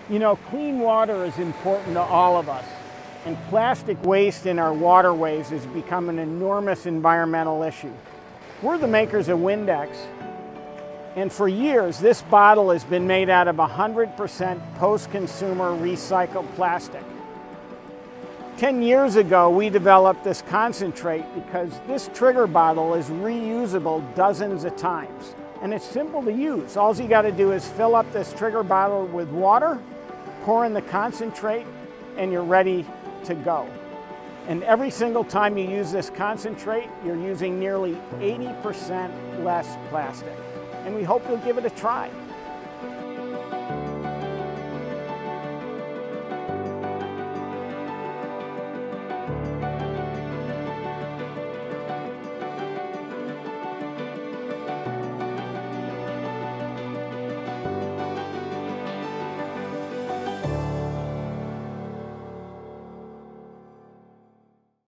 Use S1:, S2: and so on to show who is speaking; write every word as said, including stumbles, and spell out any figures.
S1: You know, clean water is important to all of us, and plastic waste in our waterways has become an enormous environmental issue. We're the makers of Windex, and for years this bottle has been made out of one hundred percent post-consumer recycled plastic. Ten years ago we developed this concentrate because this trigger bottle is reusable dozens of times. And it's simple to use. All you got to do is fill up this trigger bottle with water, pour in the concentrate, and you're ready to go. And every single time you use this concentrate, you're using nearly eighty percent less plastic. And we hope you'll give it a try.